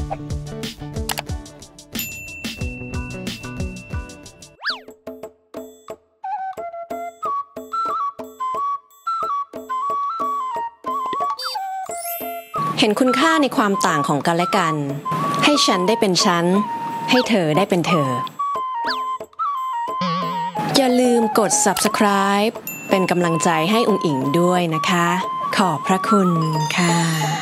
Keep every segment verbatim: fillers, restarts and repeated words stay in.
เห็นคุณค่าในความต่างของกันและกันให้ฉันได้เป็นฉันให้เธอได้เป็นเธออย่าลืมกด ซับสไครบ์ เป็นกำลังใจให้อุ๋งอิ๋งด้วยนะคะขอบพระคุณค่ะ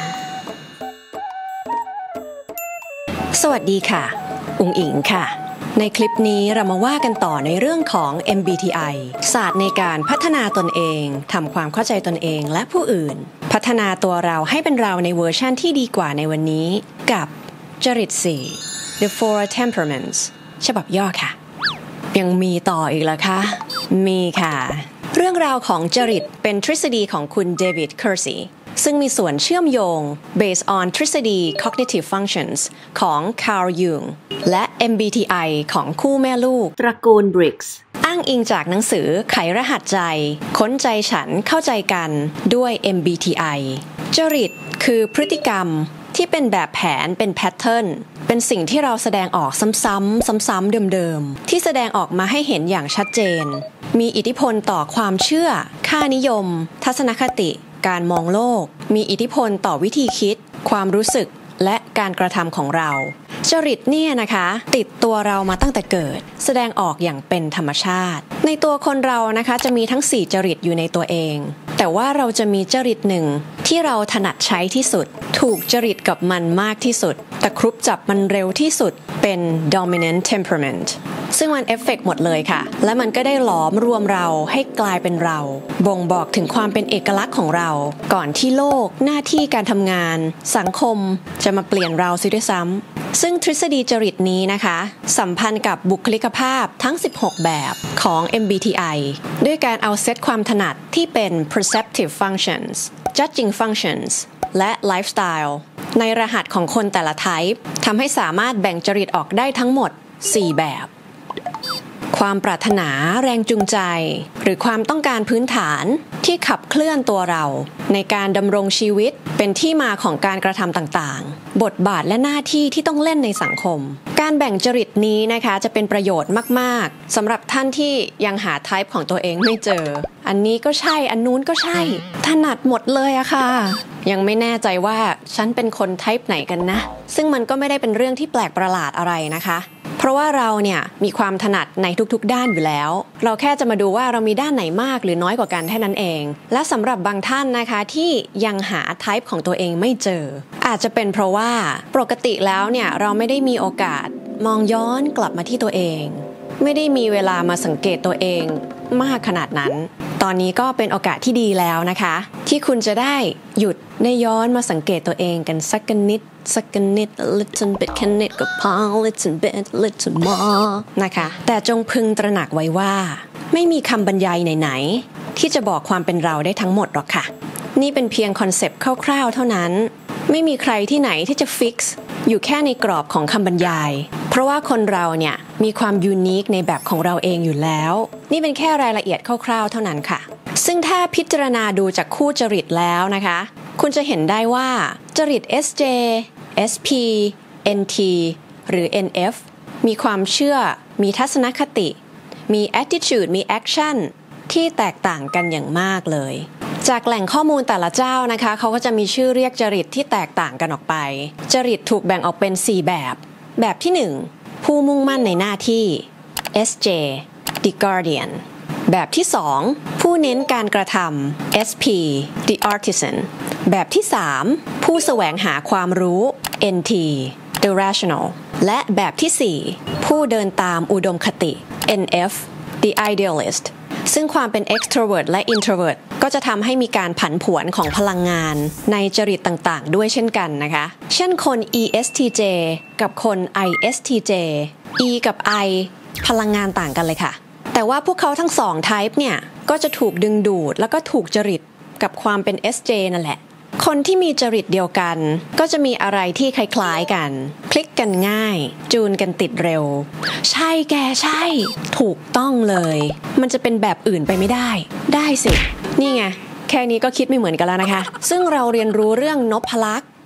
สวัสดีค่ะอุ๋งอิ๋งค่ะในคลิปนี้เรามาว่ากันต่อในเรื่องของ เอ็ม บี ที ไอ ศาสตร์ในการพัฒนาตนเองทำความเข้าใจตนเองและผู้อื่นพัฒนาตัวเราให้เป็นเราในเวอร์ชั่นที่ดีกว่าในวันนี้กับจริตสี่ The Four Temperaments ฉบับย่อค่ะยังมีต่ออีกเหรอคะมีค่ะเรื่องราวของจริตเป็นทฤษฎีของคุณเดวิดเคอร์ซีซึ่งมีส่วนเชื่อมโยง based on ทฤษฎี cognitive functions ของ Carl Jung และ เอ็ม บี ที ไอ ของคู่แม่ลูกตระกูล Briggs อ้างอิงจากหนังสือไขรหัสใจค้นใจฉันเข้าใจกันด้วย เอ็ม บี ที ไอ จริตคือพฤติกรรมที่เป็นแบบแผนเป็นแพทเทิร์นเป็นสิ่งที่เราแสดงออกซ้ำๆซ้ำๆเดิมๆที่แสดงออกมาให้เห็นอย่างชัดเจนมีอิทธิพลต่อความเชื่อค่านิยมทัศนคติการมองโลกมีอิทธิพลต่อวิธีคิดความรู้สึกและการกระทำของเราจริตเนี่ยนะคะติดตัวเรามาตั้งแต่เกิดแสดงออกอย่างเป็นธรรมชาติในตัวคนเรานะคะจะมีทั้งสี่จริตอยู่ในตัวเองแต่ว่าเราจะมีจริตหนึ่งที่เราถนัดใช้ที่สุดถูกจริตกับมันมากที่สุดตะครุบจับมันเร็วที่สุดเป็น dominant temperament ซึ่งมันเอฟเฟกต์หมดเลยค่ะและมันก็ได้หลอมรวมเราให้กลายเป็นเราบ่งบอกถึงความเป็นเอกลักษณ์ของเราก่อนที่โลกหน้าที่การทำงานสังคมจะมาเปลี่ยนเราซิด้วยซ้ำซึ่งทฤษฎีจริตนี้นะคะสัมพันธ์กับบุคลิกภาพทั้งสิบหกแบบของ เอ็ม บี ที ไอ ด้วยการเอาเซตความถนัดที่เป็น perceptive functions judging functions และ lifestyle ในรหัสของคนแต่ละ type ทำให้สามารถแบ่งจริตออกได้ทั้งหมดสี่แบบความปรารถนาแรงจูงใจหรือความต้องการพื้นฐานที่ขับเคลื่อนตัวเราในการดำรงชีวิตเป็นที่มาของการกระทำต่างๆบทบาทและหน้าที่ที่ต้องเล่นในสังคมการแบ่งจริตนี้นะคะจะเป็นประโยชน์มากๆสำหรับท่านที่ยังหาไทป์ของตัวเองไม่เจออันนี้ก็ใช่อันนู้นก็ใช่ถนัดหมดเลยอะค่ะยังไม่แน่ใจว่าฉันเป็นคนไทป์ไหนกันนะซึ่งมันก็ไม่ได้เป็นเรื่องที่แปลกประหลาดอะไรนะคะเพราะว่าเราเนี่ยมีความถนัดในทุกๆด้านอยู่แล้วเราแค่จะมาดูว่าเรามีด้านไหนมากหรือน้อยกว่ากันแค่นั้นเองและสำหรับบางท่านนะคะที่ยังหาไทป์ของตัวเองไม่เจออาจจะเป็นเพราะว่าปกติแล้วเนี่ยเราไม่ได้มีโอกาสมองย้อนกลับมาที่ตัวเองไม่ได้มีเวลามาสังเกตตัวเองมากขนาดนั้นตอนนี้ก็เป็นโอกาสที่ดีแล้วนะคะที่คุณจะได้หยุดในย้อนมาสังเกตตัวเองกันสักนิดสักนิด a little bit แค่นิดก็พอ little bit little more นะคะแต่จงพึงตระหนักไว้ว่าไม่มีคำบรรยายไหนๆที่จะบอกความเป็นเราได้ทั้งหมดหรอกค่ะนี่เป็นเพียงคอนเซปต์คร่าวๆเท่านั้นไม่มีใครที่ไหนที่จะฟิกซ์อยู่แค่ในกรอบของคำบรรยายเพราะว่าคนเราเนี่ยมีความยูนิคในแบบของเราเองอยู่แล้วนี่เป็นแค่รายละเอียดคร่าวๆเท่านั้นค่ะซึ่งถ้าพิจารณาดูจากคู่จริตแล้วนะคะคุณจะเห็นได้ว่าจริต เอส เจ เอส พี เอ็น ที หรือ เอ็น เอฟ มีความเชื่อมีทัศนคติมี attitude มี action ที่แตกต่างกันอย่างมากเลยจากแหล่งข้อมูลแต่ละเจ้านะคะเขาก็จะมีชื่อเรียกจริตที่แตกต่างกันออกไปจริตถูกแบ่งออกเป็นสี่แบบแบบที่หนึ่งผู้มุ่งมั่นในหน้าที่ เอส เจ The Guardian แบบที่สองผู้เน้นการกระทำ เอส พี The Artisan แบบที่สามผู้แสวงหาความรู้ เอ็น ที The Rational และแบบที่สี่ผู้เดินตามอุดมคติ เอ็น เอฟ The Idealist ซึ่งความเป็น extrovert และ introvert ก็จะทำให้มีการผันผวนของพลังงานในจริตต่างๆด้วยเช่นกันนะคะเช่นคน อี เอส ที เจ กับคน ไอ เอส ที เจ E กับ I พลังงานต่างกันเลยค่ะแต่ว่าพวกเขาทั้งสอง type เนี่ยก็จะถูกดึงดูดแล้วก็ถูกจริตกับความเป็น เอส เจ นั่นแหละคนที่มีจริตเดียวกันก็จะมีอะไรที่คล้ายๆกันคลิกกันง่ายจูนกันติดเร็วใช่แกใช่ถูกต้องเลยมันจะเป็นแบบอื่นไปไม่ได้ได้สินี่ไงแค่นี้ก็คิดไม่เหมือนกันแล้วนะคะซึ่งเราเรียนรู้เรื่องนพลักษ์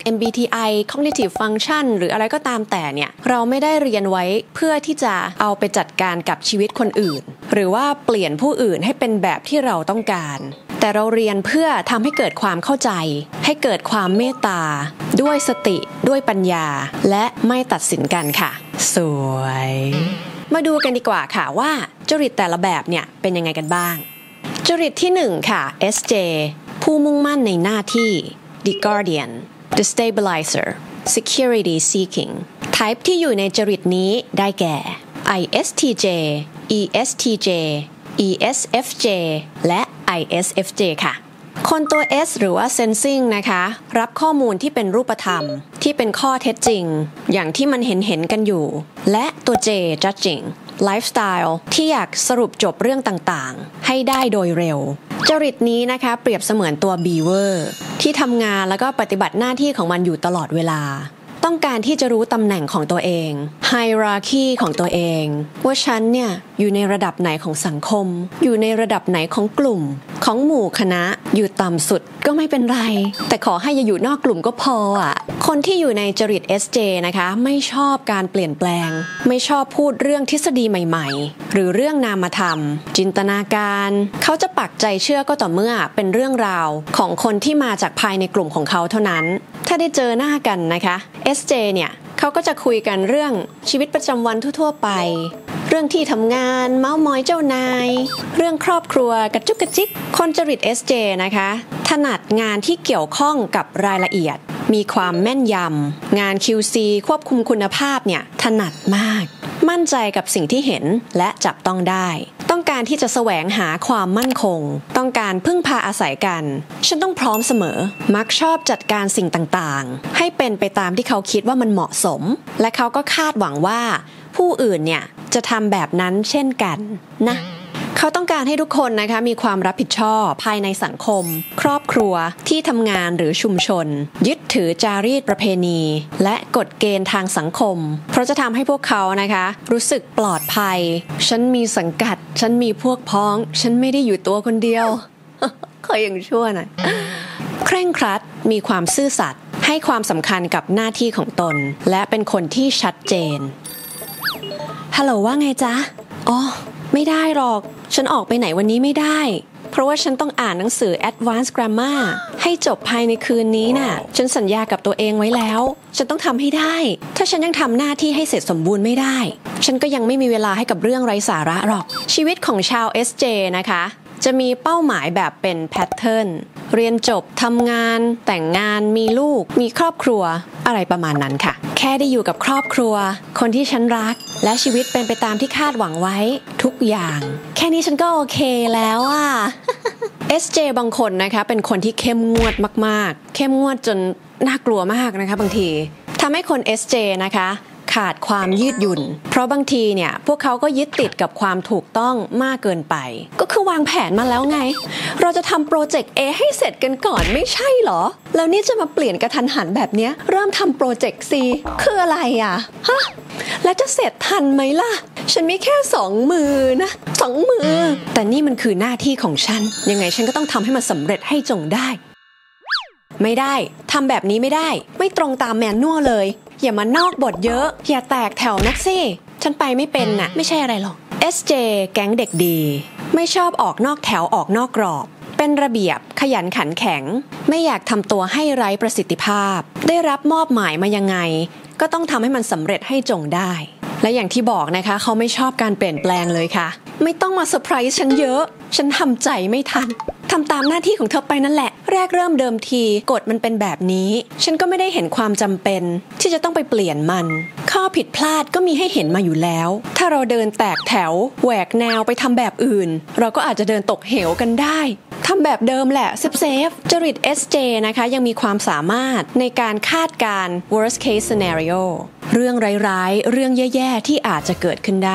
เอ็ม บี ที ไอ Cognitive Function หรืออะไรก็ตามแต่เนี่ยเราไม่ได้เรียนไว้เพื่อที่จะเอาไปจัดการกับชีวิตคนอื่นหรือว่าเปลี่ยนผู้อื่นให้เป็นแบบที่เราต้องการแต่เราเรียนเพื่อทำให้เกิดความเข้าใจให้เกิดความเมตตาด้วยสติด้วยปัญญาและไม่ตัดสินกันค่ะสวยมาดูกันดีกว่าค่ะว่าจริตแต่ละแบบเนี่ยเป็นยังไงกันบ้างจริตที่หนึ่งค่ะ เอส เจ ผู้มุ่งมั่นในหน้าที่ The Guardian The Stabilizer Security Seeking Type ที่อยู่ในจริตนี้ได้แก่ ไอ เอส ที เจ อี เอส ที เจ อี เอส เอฟ เจ และ ไอ เอส เอฟ เจ ค่ะคนตัว S หรือว่า Sensing นะคะรับข้อมูลที่เป็นรูปธรรมที่เป็นข้อเท็จจริงอย่างที่มันเห็นเห็นกันอยู่และตัว J Judging Lifestyle ที่อยากสรุปจบเรื่องต่างๆให้ได้โดยเร็วจริตนี้นะคะเปรียบเสมือนตัว Beaver ที่ทำงานแล้วก็ปฏิบัติหน้าที่ของมันอยู่ตลอดเวลาต้องการที่จะรู้ตำแหน่งของตัวเอง Hierarchy ของตัวเองว่าฉันเนี่ยอยู่ในระดับไหนของสังคมอยู่ในระดับไหนของกลุ่มของหมู่คณะอยู่ต่ำสุดก็ไม่เป็นไรแต่ขอให้อย่าอยู่นอกกลุ่มก็พออ่ะคนที่อยู่ในจริต เอส เจ นะคะไม่ชอบการเปลี่ยนแปลงไม่ชอบพูดเรื่องทฤษฎีใหม่ๆหรือเรื่องนามธรรมจินตนาการเขาจะปักใจเชื่อก็ต่อเมื่อเป็นเรื่องราวของคนที่มาจากภายในกลุ่มของเขาเท่านั้นถ้าได้เจอหน้ากันนะคะ เอส เจ เนี่ยเขาก็จะคุยกันเรื่องชีวิตประจำวันทั่วๆไปเรื่องที่ทำงานเม้ามอยเจ้านายเรื่องครอบครัวกระจุกกระจิกคนจริต เอส เจ นะคะถนัดงานที่เกี่ยวข้องกับรายละเอียดมีความแม่นยำงาน คิว ซี ควบคุมคุณภาพเนี่ยถนัดมากมั่นใจกับสิ่งที่เห็นและจับต้องได้ต้องการที่จะแสวงหาความมั่นคงต้องการพึ่งพาอาศัยกันฉันต้องพร้อมเสมอมักชอบจัดการสิ่งต่างๆให้เป็นไปตามที่เขาคิดว่ามันเหมาะสมและเขาก็คาดหวังว่าผู้อื่นเนี่ยจะทำแบบนั้นเช่นกันนะเขาต้องการให้ทุกคนนะคะมีความรับผิดชอบภายในสังคมครอบครัวที่ทำงานหรือชุมชนยึดถือจารีตประเพณีและกฎเกณฑ์ทางสังคมเพราะจะทำให้พวกเขานะคะรู้สึกปลอดภัยฉันมีสังกัดฉันมีพวกพ้องฉันไม่ได้อยู่ตัวคนเดียว ขออย่างชั่วหน่อยเคร่งครัดมีความซื่อสัตย์ให้ความสำคัญกับหน้าที่ของตนและเป็นคนที่ชัดเจนฮัลโหลว่าไงจ๊ะอ๋อไม่ได้หรอกฉันออกไปไหนวันนี้ไม่ได้เพราะว่าฉันต้องอ่านหนังสือ Advanced Grammar ให้จบภายในคืนนี้น่ะฉันสัญญากับตัวเองไว้แล้วฉันต้องทำให้ได้ถ้าฉันยังทำหน้าที่ให้เสร็จสมบูรณ์ไม่ได้ฉันก็ยังไม่มีเวลาให้กับเรื่องไร้สาระหรอกชีวิตของชาว เอส เจ นะคะจะมีเป้าหมายแบบเป็นแพทเทิร์นเรียนจบทำงานแต่งงานมีลูกมีครอบครัวอะไรประมาณนั้นค่ะแค่ได้อยู่กับครอบครัวคนที่ฉันรักและชีวิตเป็นไปตามที่คาดหวังไว้ทุกอย่างแค่นี้ฉันก็โอเคแล้วอ่ะ เอส เจ บางคนนะคะเป็นคนที่เข้มงวดมากๆเข้มงวดจนน่ากลัวมากนะคะบางทีทำให้คน เอส เจ นะคะขาดความยืดหยุ่นเพราะบางทีเนี่ยพวกเขาก็ยึดติดกับความถูกต้องมากเกินไปก็คือวางแผนมาแล้วไงเราจะทำโปรเจกต์ A ให้เสร็จกันก่อนไม่ใช่หรอแล้วนี่จะมาเปลี่ยนกระทันหันแบบนี้เริ่มทำโปรเจกต์ C คืออะไรอ่ะฮะแล้วจะเสร็จทันไหมล่ะฉันมีแค่สองมือนะสองมือแต่นี่มันคือหน้าที่ของฉันยังไงฉันก็ต้องทำให้มันสำเร็จให้จงได้ไม่ได้ทำแบบนี้ไม่ได้ไม่ตรงตามแมนนวลเลยอย่ามานอกบทเยอะอย่าแตกแถวนักสิฉันไปไม่เป็นน่ะไม่ใช่อะไรหรอก เอส เจ แก๊งเด็กดีไม่ชอบออกนอกแถวออกนอกกรอบเป็นระเบียบขยันขันแข็งไม่อยากทำตัวให้ไร้ประสิทธิภาพได้รับมอบหมายมายังไงก็ต้องทำให้มันสำเร็จให้จงได้และอย่างที่บอกนะคะเขาไม่ชอบการเปลี่ยนแปลงเลยค่ะไม่ต้องมาเซอร์ไพรส์ฉันเยอะฉันทำใจไม่ทันทำตามหน้าที่ของเธอไปนั่นแหละแรกเริ่มเดิมทีกฎมันเป็นแบบนี้ฉันก็ไม่ได้เห็นความจำเป็นที่จะต้องไปเปลี่ยนมันข้อผิดพลาดก็มีให้เห็นมาอยู่แล้วถ้าเราเดินแตกแถวแหวกแนวไปทำแบบอื่นเราก็อาจจะเดินตกเหวกันได้ทำแบบเดิมแหละเซฟเซฟจริต เอส เจ นะคะยังมีความสามารถในการคาดการ worst case scenario เรื่องร้ายๆเรื่องแย่ๆที่อาจจะเกิดขึ้นได้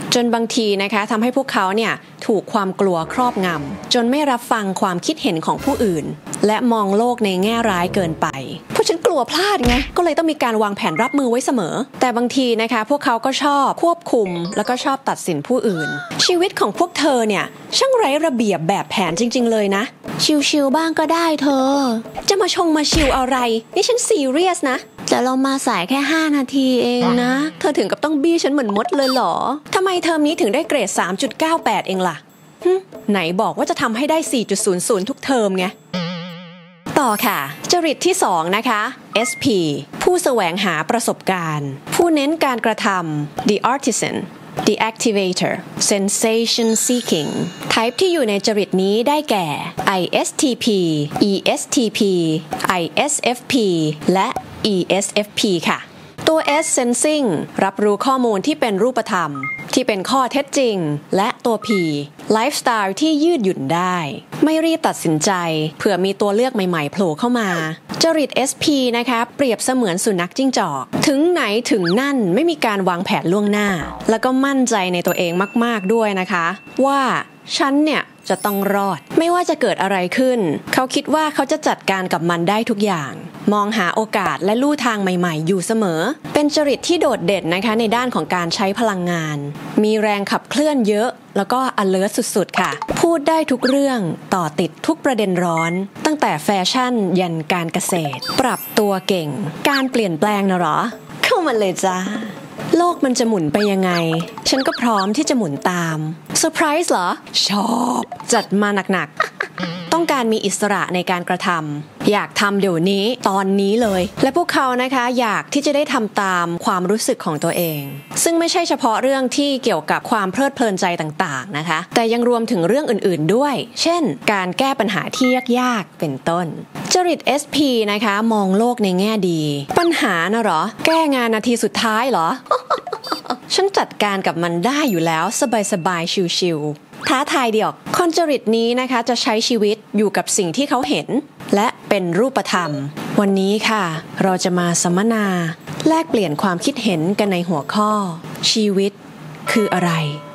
จนบางทีนะคะทำให้พวกเขาเนี่ยถูกความกลัวครอบงำจนไม่รับฟังความคิดเห็นของผู้อื่นและมองโลกในแง่ร้ายเกินไปพวกฉันกลัวพลาดไงก็เลยต้องมีการวางแผนรับมือไว้เสมอแต่บางทีนะคะพวกเขาก็ชอบควบคุมแล้วก็ชอบตัดสินผู้อื่นชีวิตของพวกเธอเนี่ยช่างไร้ระเบียบแบบแผนจริงๆเลยนะชิลๆบ้างก็ได้เธอจะมาชงมาชิลอะไรนี่ฉันซีเรียสนะแต่เรามาสายแค่ห้านาทีเองนะเธอถึงกับต้องบี้ฉันเหมือนมดเลยเหรอทำไมเทอมนี้ถึงได้เกรด สามจุดเก้าแปด เองล่ะไหนบอกว่าจะทำให้ได้ สี่จุดศูนย์ศูนย์ ทุกเทอมไงต่อค่ะจริตที่สองนะคะ เอส พี ผู้แสวงหาประสบการณ์ผู้เน้นการกระทำ The Artisan The Activator Sensation Seeking Type ที่อยู่ในจริตนี้ได้แก่ ไอ เอส ที พี อี เอส ที พี ไอ เอส เอฟ พี และ อี เอส เอฟ พี ค่ะตัว S Sensing รับรู้ข้อมูลที่เป็นรูปธรรมที่เป็นข้อเท็จจริงและตัว P ไลฟ์สไตล์ที่ยืดหยุ่นได้ไม่รีบตัดสินใจเผื่อมีตัวเลือกใหม่ๆโผล่เข้ามาจริต เอส พี นะคะเปรียบเสมือนสุนัขจิ้งจอกถึงไหนถึงนั่นไม่มีการวางแผนล่วงหน้าแล้วก็มั่นใจในตัวเองมากๆด้วยนะคะว่าฉันเนี่ยจะต้องรอดไม่ว่าจะเกิดอะไรขึ้นเขาคิดว่าเขาจะจัดการกับมันได้ทุกอย่างมองหาโอกาสและลู่ทางใหม่ๆอยู่เสมอเป็นจริตที่โดดเด่นนะคะในด้านของการใช้พลังงานมีแรงขับเคลื่อนเยอะแล้วก็ alert สุดๆค่ะพูดได้ทุกเรื่องต่อติดทุกประเด็นร้อนตั้งแต่แฟชั่นยันการเกษตรปรับตัวเก่งการเปลี่ยนแปลงนะหรอเข้ามาเลยจ้าโลกมันจะหมุนไปยังไงฉันก็พร้อมที่จะหมุนตามเซอร์ไพรส์เหรอชอบจัดมาหนักๆต้องการมีอิสระในการกระทำอยากทำเดี๋ยวนี้ตอนนี้เลยและพวกเขานะคะอยากที่จะได้ทำตามความรู้สึกของตัวเองซึ่งไม่ใช่เฉพาะเรื่องที่เกี่ยวกับความเพลิดเพลินใจต่างๆนะคะแต่ยังรวมถึงเรื่องอื่นๆด้วยเช่นการแก้ปัญหาที่ยากๆเป็นต้นจริต เอส พี นะคะมองโลกในแง่ดีปัญหานะเหรอแก้งานนาทีสุดท้ายเหรอ ฉันจัดการกับมันได้อยู่แล้วสบายๆชิวๆท้าทายเดียวคนจริตนี้นะคะจะใช้ชีวิตอยู่กับสิ่งที่เขาเห็นและเป็นรูปธรรมวันนี้ค่ะเราจะมาสัมมนาแลกเปลี่ยนความคิดเห็นกันในหัวข้อชีวิตคืออะไร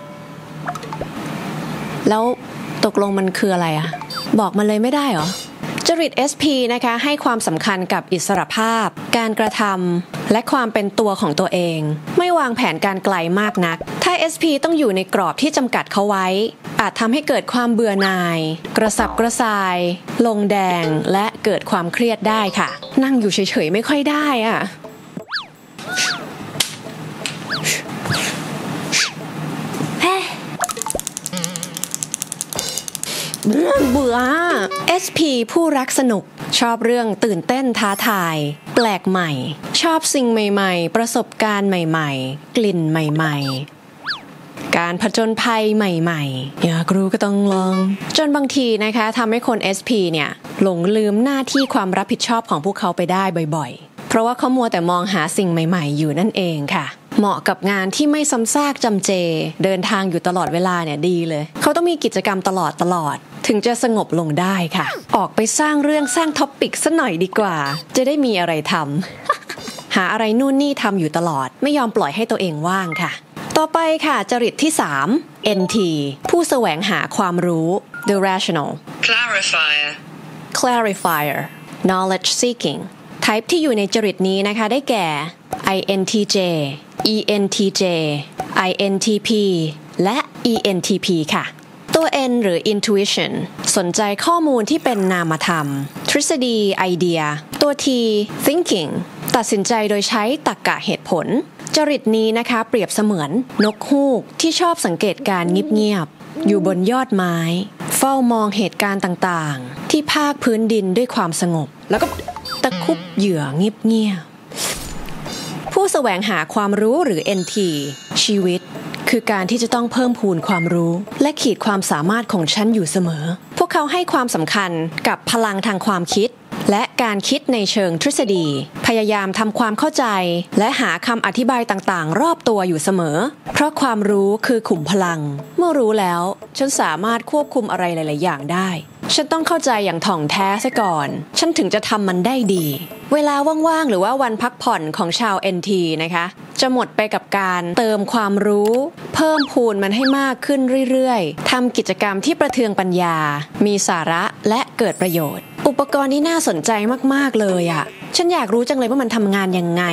แล้วตกลงมันคืออะไรอะบอกมาเลยไม่ได้เหรอจริต เอส พี นะคะให้ความสำคัญกับอิสรภาพการกระทำและความเป็นตัวของตัวเองไม่วางแผนการไกลมากนักถ้า เอส พี ต้องอยู่ในกรอบที่จำกัดเขาไว้อาจทำให้เกิดความเบื่อหน่ายกระสับกระส่ายลงแดงและเกิดความเครียดได้ค่ะนั่งอยู่เฉยๆไม่ค่อยได้อะเบื่อ เอส พี ผู้รักสนุกชอบเรื่องตื่นเต้นท้าทายแปลกใหม่ชอบสิ่งใหม่ๆประสบการณ์ใหม่ๆกลิ่นใหม่ๆการผจญภัยใหม่ๆอยากรู้ก็ต้องลองจนบางทีนะคะทำให้คน เอส พี เนี่ยหลงลืมหน้าที่ความรับผิดชอบของพวกเขาไปได้บ่อยๆเพราะว่าเขามัวแต่มองหาสิ่งใหม่ๆอยู่นั่นเองค่ะเหมาะกับงานที่ไม่ซ้ำซากจำเจเดินทางอยู่ตลอดเวลาเนี่ยดีเลยเขาต้องมีกิจกรรมตลอดตลอดถึงจะสงบลงได้ค่ะออกไปสร้างเรื่องสร้างท็อปิกสักหน่อยดีกว่าจะได้มีอะไรทำ หาอะไรนู่นนี่ทำอยู่ตลอดไม่ยอมปล่อยให้ตัวเองว่างค่ะต่อไปค่ะจริตที่สาม เอ็น ที ผู้แสวงหาความรู้ The Rational Clarifier Clarifier Knowledge Seeking Type ที่อยู่ในจริตนี้นะคะได้แก่ ไอ เอ็น ที เจ อี เอ็น ที เจ ไอ เอ็น ที พี และ อี เอ็น ที พี ค่ะตัว N หรือ Intuition สนใจข้อมูลที่เป็นนามธรรมทฤษฎีไอเดียตัว T Thinking ตัดสินใจโดยใช้ตรรกะเหตุผลจริตนี้นะคะเปรียบเสมือนนกฮูกที่ชอบสังเกตการเงียบๆอยู่บนยอดไม้เฝ้ามองเหตุการณ์ต่างๆที่ภาคพื้นดินด้วยความสงบแล้วก็ตะคุบเหยื่อเงียบๆผู้แสวงหาความรู้หรือ เอ็น ที ชีวิตคือการที่จะต้องเพิ่มพูนความรู้และขีดความสามารถของฉันอยู่เสมอพวกเขาให้ความสำคัญกับพลังทางความคิดและการคิดในเชิงทฤษฎีพยายามทำความเข้าใจและหาคำอธิบายต่างๆรอบตัวอยู่เสมอเพราะความรู้คือขุมพลังเมื่อรู้แล้วฉันสามารถควบคุมอะไรหลายๆอย่างได้ฉันต้องเข้าใจอย่างถ่องแท้ซะก่อนฉันถึงจะทำมันได้ดีเวลาว่างๆหรือว่าวันพักผ่อนของชาว เอ็น ที นะคะจะหมดไปกับการเติมความรู้เพิ่มพูนมันให้มากขึ้นเรื่อยๆทำกิจกรรมที่ประเทืองปัญญามีสาระและเกิดประโยชน์อุปกรณ์นี้น่าสนใจมากๆเลยอ่ะฉันอยากรู้จังเลยว่ามันทำงานยังไง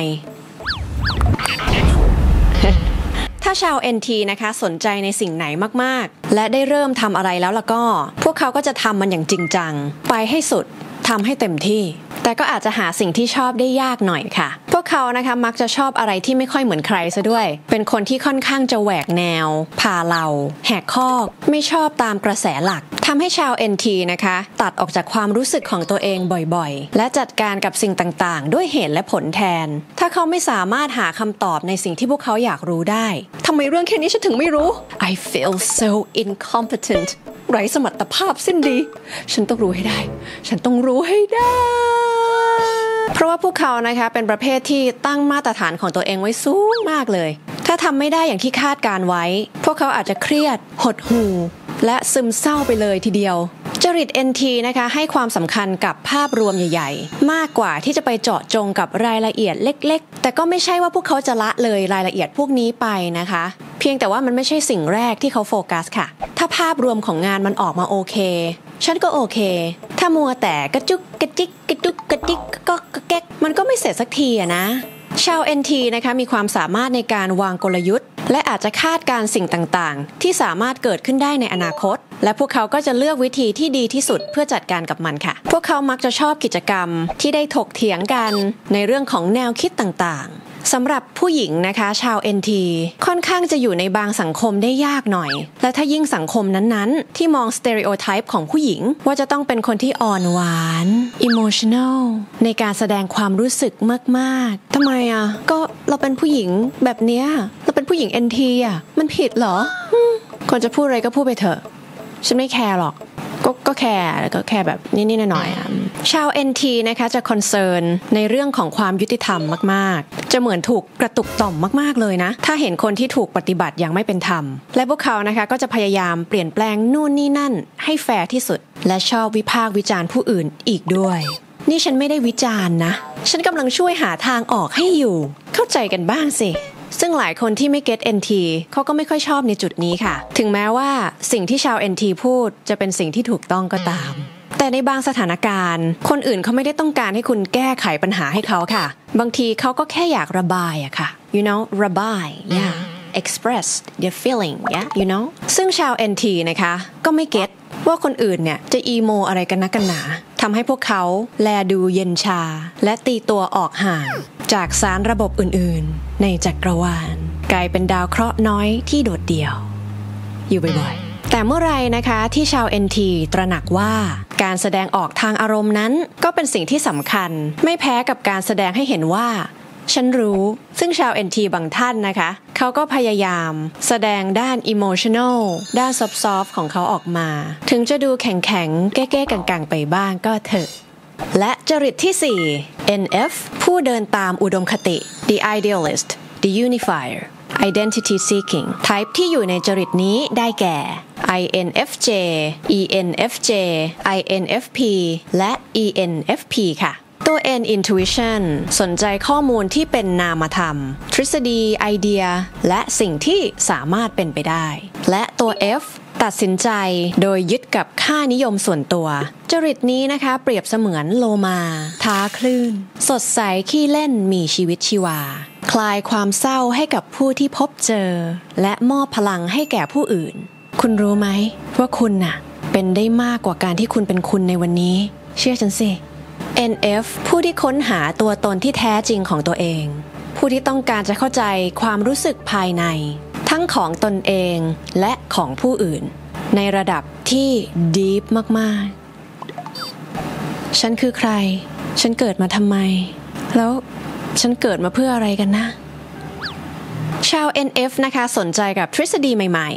ถ้าชาว เอ็น ที นะคะสนใจในสิ่งไหนมากๆและได้เริ่มทำอะไรแล้วล่ะก็พวกเขาก็จะทำมันอย่างจริงจังไปให้สุดทำให้เต็มที่แต่ก็อาจจะหาสิ่งที่ชอบได้ยากหน่อยค่ะพวกเขานะคะมักจะชอบอะไรที่ไม่ค่อยเหมือนใครซะด้วยเป็นคนที่ค่อนข้างจะแหวกแนวพาเราแหกคอกไม่ชอบตามกระแสหลักทำให้ชาว เอ็น ที นะคะตัดออกจากความรู้สึกของตัวเองบ่อยๆและจัดการกับสิ่งต่างๆด้วยเหตุและผลแทนถ้าเขาไม่สามารถหาคำตอบในสิ่งที่พวกเขาอยากรู้ได้ทำไมเรื่องแค่นี้ฉันถึงไม่รู้ I feel so incompetentไร้สมรรถภาพสิ้นดีฉันต้องรู้ให้ได้ฉันต้องรู้ให้ได้เพราะว่าพวกเขานะคะเป็นประเภทที่ตั้งมาตรฐานของตัวเองไว้สูงมากเลยถ้าทำไม่ได้อย่างที่คาดการไว้พวกเขาอาจจะเครียดหดหู่และซึมเศร้าไปเลยทีเดียวจริต เอ็น ที นะคะให้ความสำคัญกับภาพรวมใหญ่ๆมากกว่าที่จะไปเจาะจงกับรายละเอียดเล็กๆแต่ก็ไม่ใช่ว่าพวกเขาจะละเลยรายละเอียดพวกนี้ไปนะคะเพียงแต่ว่ามันไม่ใช่สิ่งแรกที่เขาโฟกัสค่ะถ้าภาพรวมของงานมันออกมาโอเคฉันก็โอเคถ้ามัวแต่กระจุกกระจิกกระจุกกระจิกก็กระแก๊กมันก็ไม่เสร็จสักทีอะนะชาว เอ็น ที นะคะมีความสามารถในการวางกลยุทธ์และอาจจะคาดการสิ่งต่างๆที่สามารถเกิดขึ้นได้ในอนาคตและพวกเขาก็จะเลือกวิธีที่ดีที่สุดเพื่อจัดการกับมันค่ะพวกเขามักจะชอบกิจกรรมที่ได้ถกเถียงกันในเรื่องของแนวคิดต่างๆสำหรับผู้หญิงนะคะชาว เอ็น ที ค่อนข้างจะอยู่ในบางสังคมได้ยากหน่อยและถ้ายิ่งสังคมนั้นๆที่มองสเตอริโอไทป์ของผู้หญิงว่าจะต้องเป็นคนที่อ่อนหวาน emotional ในการแสดงความรู้สึกมากๆทำไมอ่ะก็เราเป็นผู้หญิงแบบเนี้ยเราเป็นผู้หญิง เอ็น ที อ่ะมันผิดเหรอก่อนจะพูดอะไรก็พูดไปเถอะฉันไม่แคร์หรอกก็ก็แคร์ก็แคร์แบบนิดๆหน่อยๆอ่ะชาว เอ็น ที นะคะจะคอนเซิร์นในเรื่องของความยุติธรรมมากๆจะเหมือนถูกกระตุกต่อมมากๆเลยนะถ้าเห็นคนที่ถูกปฏิบัติอย่างไม่เป็นธรรมและพวกเขานะคะก็จะพยายามเปลี่ยนแปลงนู่นนี่นั่นให้แฟร์ที่สุดและชอบวิพากษ์วิจารณ์ผู้อื่นอีกด้วยนี่ฉันไม่ได้วิจารณ์นะฉันกำลังช่วยหาทางออกให้อยู่เข้าใจกันบ้างสิซึ่งหลายคนที่ไม่เก็ต เอ็น ที เขาก็ไม่ค่อยชอบในจุดนี้ค่ะถึงแม้ว่าสิ่งที่ชาว เอ็น ที พูดจะเป็นสิ่งที่ถูกต้องก็ตามแต่ในบางสถานการณ์คนอื่นเขาไม่ได้ต้องการให้คุณแก้ไขปัญหาให้เขาค่ะบางทีเขาก็แค่อยากระบายอะค่ะ you know ระบาย yeah express their feeling yeah you know ซึ่งชาว เอ็น ที นะคะก็ไม่เก็ตว่าคนอื่นเนี่ยจะอีโมอะไรกันนักกันหนาทำให้พวกเขาแลดูเย็นชาและตีตัวออกห่างจากสารระบบอื่นๆในจักรวาลกลายเป็นดาวเคราะห์น้อยที่โดดเดี่ยวอยู่บ่อยๆแต่เมื่อไรนะคะที่ชาว เอ็น ที ตระหนักว่าการแสดงออกทางอารมณ์นั้นก็เป็นสิ่งที่สำคัญไม่แพ้กับการแสดงให้เห็นว่าฉันรู้ซึ่งชาว เอ็น ที บางท่านนะคะเขาก็พยายามแสดงด้าน emotional ด้าน soft-soft ของเขาออกมาถึงจะดูแข็งๆแก้ๆกังๆไปบ้างก็เถอะและจริตที่สี่ เอ็น เอฟ ผู้เดินตามอุดมคติ the idealist the unifier identity seeking type ที่อยู่ในจริตนี้ได้แก่ ไอ เอ็น เอฟ เจ อี เอ็น เอฟ เจ ไอ เอ็น เอฟ พี และ อี เอ็น เอฟ พี ค่ะตัว N intuition สนใจข้อมูลที่เป็นนามธรรมทฤษฎีไอเดียและสิ่งที่สามารถเป็นไปได้และตัว F ตัดสินใจโดยยึดกับค่านิยมส่วนตัวจริตนี้นะคะเปรียบเสมือนโลมาท้าคลื่นสดใสขี้เล่นมีชีวิตชีวาคลายความเศร้าให้กับผู้ที่พบเจอและมอบพลังให้แก่ผู้อื่นคุณรู้ไหมว่าคุณน่ะเป็นได้มากกว่าการที่คุณเป็นคุณในวันนี้เชื่อฉันสิเอ็น เอฟ ผู้ที่ค้นหาตัวตนที่แท้จริงของตัวเองผู้ที่ต้องการจะเข้าใจความรู้สึกภายในทั้งของตนเองและของผู้อื่นในระดับที่ deep มากๆฉันคือใครฉันเกิดมาทำไมแล้วฉันเกิดมาเพื่ออะไรกันนะชาว เอ็น เอฟ นะคะสนใจกับทฤษฎีใหม่ๆ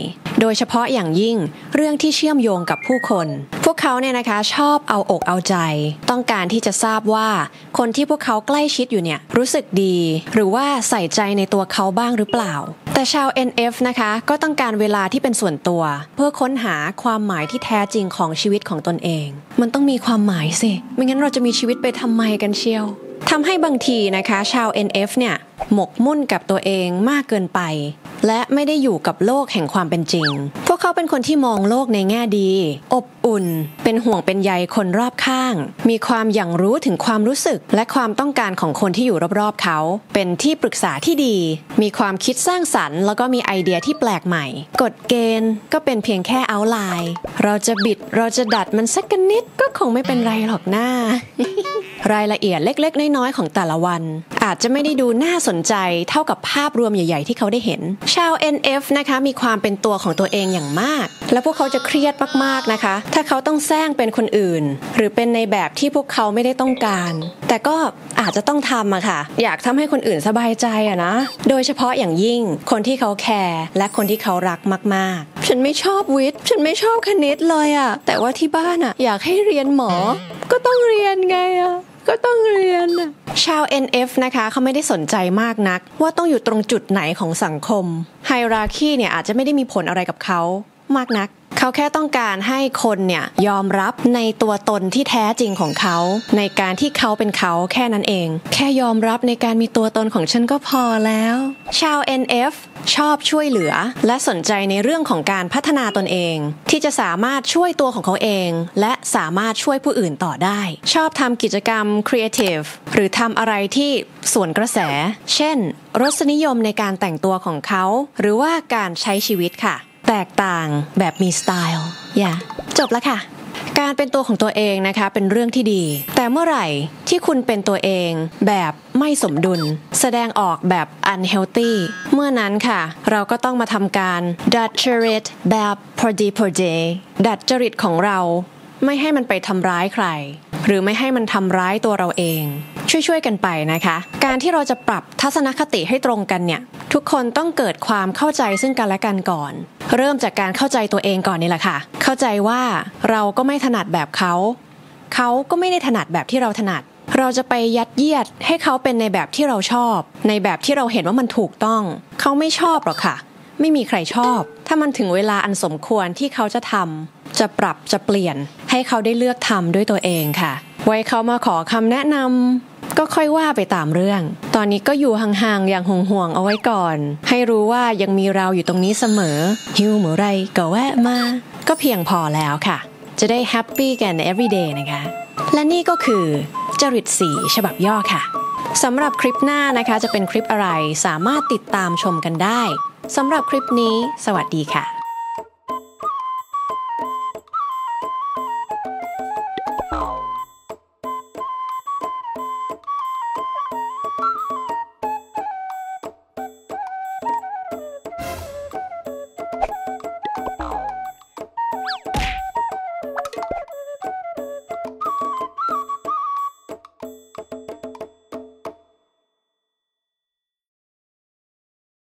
โดยเฉพาะอย่างยิ่งเรื่องที่เชื่อมโยงกับผู้คนพวกเขาเนี่ยนะคะชอบเอาอกเอาใจต้องการที่จะทราบว่าคนที่พวกเขาใกล้ชิดอยู่เนี่ยรู้สึกดีหรือว่าใส่ใจในตัวเขาบ้างหรือเปล่าแต่ชาว เอ็น เอฟ นะคะก็ต้องการเวลาที่เป็นส่วนตัวเพื่อค้นหาความหมายที่แท้จริงของชีวิตของตนเองมันต้องมีความหมายสิไม่งั้นเราจะมีชีวิตไปทำไมกันเชียวทำให้บางทีนะคะชาว เอ็น เอฟ เนี่ยหมกมุ่นกับตัวเองมากเกินไปและไม่ได้อยู่กับโลกแห่งความเป็นจริงพวกเขาเป็นคนที่มองโลกในแง่ดีอบอุ่นเป็นห่วงเป็นใยคนรอบข้างมีความอย่างรู้ถึงความรู้สึกและความต้องการของคนที่อยู่รอบๆเขาเป็นที่ปรึกษาที่ดีมีความคิดสร้างสรรค์แล้วก็มีไอเดียที่แปลกใหม่กฎเกณฑ์ก็เป็นเพียงแค่เอาท์ไลน์เราจะบิดเราจะดัดมันสักนิดก็คงไม่เป็นไรหรอกหน้า รายละเอียดเล็กๆน้อยๆของแต่ละวันอาจจะไม่ได้ดูน่าสนใจเท่ากับภาพรวมใหญ่ๆที่เขาได้เห็นชาว เอ็น เอฟ นะคะมีความเป็นตัวของตัวเองอย่างมากและพวกเขาจะเครียดมากๆนะคะถ้าเขาต้องแซงเป็นคนอื่นหรือเป็นในแบบที่พวกเขาไม่ได้ต้องการแต่ก็อาจจะต้องทำอะค่ะอยากทำให้คนอื่นสบายใจอะนะโดยเฉพาะอย่างยิ่งคนที่เขาแคร์และคนที่เขารักมากๆฉันไม่ชอบวิทย์ฉันไม่ชอบคณิตเลยอะแต่ว่าที่บ้านอะอยากให้เรียนหมอก็ต้องเรียนไงอะก็ต้องเรียนน่ะชาว เอ็น เอฟ นะคะเขาไม่ได้สนใจมากนักว่าต้องอยู่ตรงจุดไหนของสังคมไฮราคีเนี่ยอาจจะไม่ได้มีผลอะไรกับเขามากนักเขาแค่ต้องการให้คนเนี่ยยอมรับในตัวตนที่แท้จริงของเขาในการที่เขาเป็นเขาแค่นั้นเองแค่ยอมรับในการมีตัวตนของฉันก็พอแล้วชาว เอ็น เอฟ ชอบช่วยเหลือและสนใจในเรื่องของการพัฒนาตนเองที่จะสามารถช่วยตัวของเขาเองและสามารถช่วยผู้อื่นต่อได้ชอบทำกิจกรรมครีเอทีฟหรือทำอะไรที่สวนกระแสเช่นรสนิยมในการแต่งตัวของเขาหรือว่าการใช้ชีวิตค่ะแตกต่างแบบมีสไตล์อย่าจบแล้วค่ะการเป็นตัวของตัวเองนะคะเป็นเรื่องที่ดีแต่เมื่อไหร่ที่คุณเป็นตัวเองแบบไม่สมดุลแสดงออกแบบ unhealthy เมื่อนั้นค่ะเราก็ต้องมาทำการดัดจริตแบบพอดีพอดีดัดจริตของเราไม่ให้มันไปทำร้ายใครหรือไม่ให้มันทำร้ายตัวเราเองช่วยๆกันไปนะคะการที่เราจะปรับทัศนคติให้ตรงกันเนี่ยทุกคนต้องเกิดความเข้าใจซึ่งกันและกันก่อนเริ่มจากการเข้าใจตัวเองก่อนนี่แหละค่ะเข้าใจว่าเราก็ไม่ถนัดแบบเขาเขาก็ไม่ได้ถนัดแบบที่เราถนัดเราจะไปยัดเยียดให้เขาเป็นในแบบที่เราชอบในแบบที่เราเห็นว่ามันถูกต้องเขาไม่ชอบหรอกค่ะไม่มีใครชอบถ้ามันถึงเวลาอันสมควรที่เขาจะทำจะปรับจะเปลี่ยนให้เขาได้เลือกทำด้วยตัวเองค่ะไว้เขามาขอคำแนะนำก็ค่อยว่าไปตามเรื่องตอนนี้ก็อยู่ห่างๆอย่างห่วงๆเอาไว้ก่อนให้รู้ว่ายังมีเราอยู่ตรงนี้เสมอหิวเมื่อไรก็แวะมาก็เพียงพอแล้วค่ะจะได้แฮปปี้กัน everyday นะคะและนี่ก็คือจริตสีฉบับย่อค่ะสำหรับคลิปหน้านะคะจะเป็นคลิปอะไรสามารถติดตามชมกันได้สำหรับคลิปนี้สวัสดีค่ะ